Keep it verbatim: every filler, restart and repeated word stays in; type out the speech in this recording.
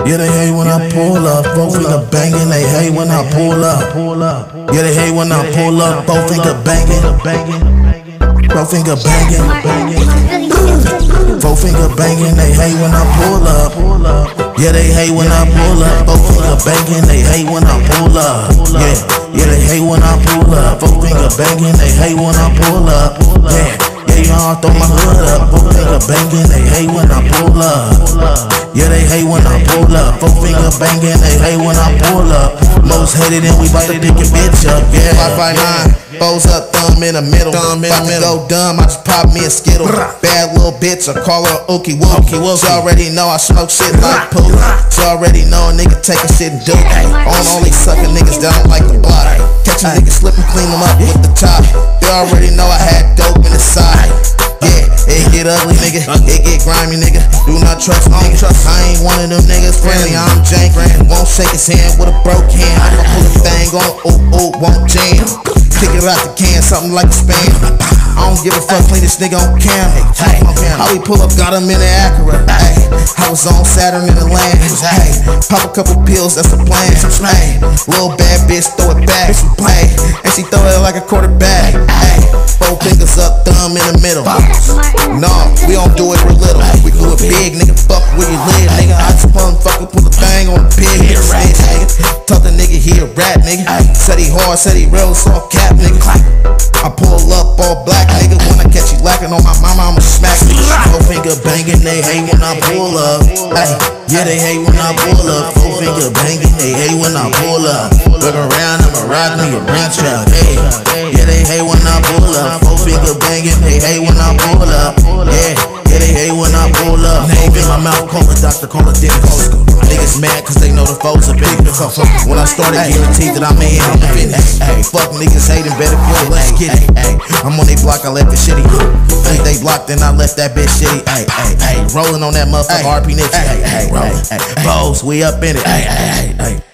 Yeah, they hate when I pull up. Four finger banging, they hate when I pull up. Yeah, they hate when I pull up. Four finger banging, four finger banging, four finger banging, they hate when I pull up. Yeah, they hate when I pull up. Four finger banging, they hate when I pull up. Yeah, yeah, they hate when I pull up. Four finger banging, they hate when I pull up. Yeah, yeah, y'all throw my hood up. Four finger banging, they hate when I pull up. Yeah, they hate when I pull up. Four finger banging, they hate when I pull up. Most hated and we bout to pick your bitch up. Yeah, five five nine, bows up, thumb in the middle. Thumb in the middle. Go dumb, I just pop me a skittle. Bad little bitch, I call her Ookie Wookie. She already know I smoke shit like poop. She already know a nigga taking shit and dope. On only sucking niggas that don't like the block. Catch a nigga slip and clean them up with the top. They already know I had dope in the side. Yeah, it get ugly, nigga. It get grimy, nigga. Do not trust me, nigga. I ain't one of them niggas friendly. I'm jank. Won't shake his hand with a broke hand. I'ma pull the thing on, ooh, ooh, won't jam. Kick it out the can, something like a spam. I don't give a fuck, clean this nigga on camera. Hey, how we pull up, got him in the Acura. Hey, I was on Saturn in the land. Hey, pop a couple pills, that's the plan. Hey, little bad bitch, throw it back. Hey, and she throw it like a quarterback. Hey, four fingers up, thumb in the middle. No, we don't do it real little. We do it big, nigga. Fuck where you live, nigga. I just motherfucking pull a thing on the pig. He a rat, nigga. Told the nigga he a rat, nigga. Said he hard, said he real, so I'm cap, nigga. I pull up all black, nigga. When I catch you lacking on my mama, I'ma smack you. Four finger banging, they hate when I pull up. Ay, yeah, they hate when I pull up. Four finger banging, they hate when I pull up. Look around, I'm a rock nigga, ranch truck. Hey, yeah, they hate when I pull up. Four finger banging, they hate when I pull up. Yeah, yeah, they hate when I pull up. Name in my mouth, call a doctor, call a dentist. Niggas mad cause they know the foes are big. When I started guaranteed that I'm in, I'm finished. Ay, fuck niggas hating, better quit, let's get it. Ay, I'm on they block, I left the shitty. Think they blocked, then I left that bitch shitty. Ay, ay, ay, rolling on that motherfucker R P Nipsey. Ay, ay, rolling. Ay, Bows, we up in it. Ay, ay, ay, ay.